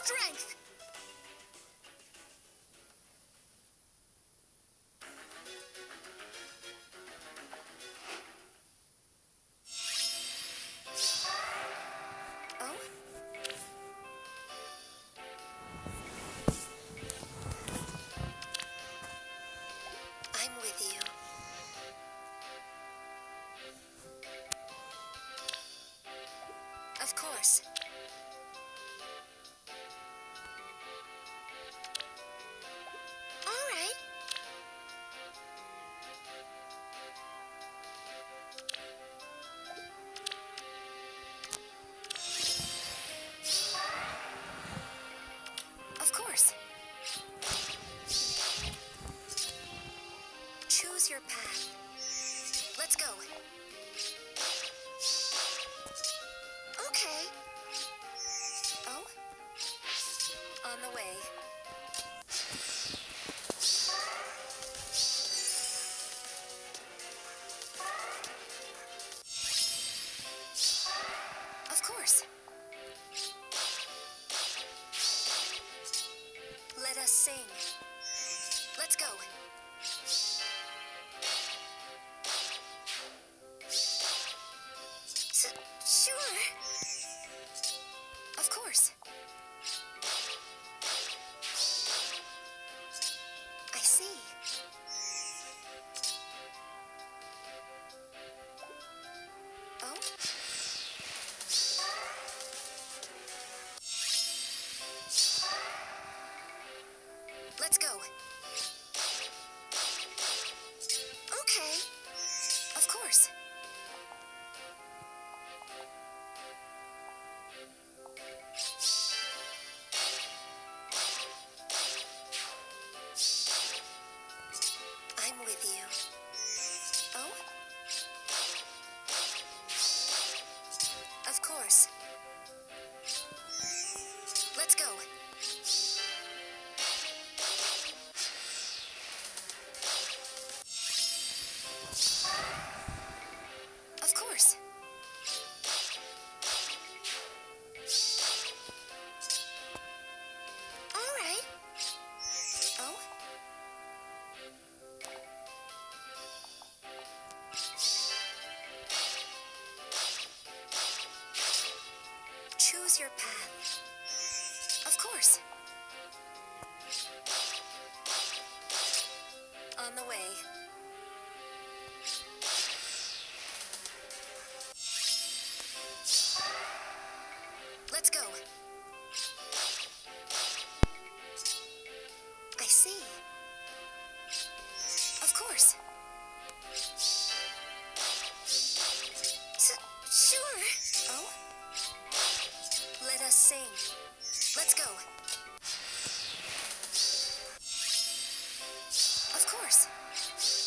strength! Oh? I'm with you. Of course. All right. Of course. Choose your path. Let's go. Okay. Oh? On the way. Of course. Let us sing. Let's go. Sure. Of course. I see. Oh? Let's go. Okay. Of course. I'm with you. Oh? Of course. Let's go. Of course. All right. Oh? Choose your path. Of course. On the way. Let's go. I see. Of course. Sure. Oh? Let us sing. Let's go. Of course.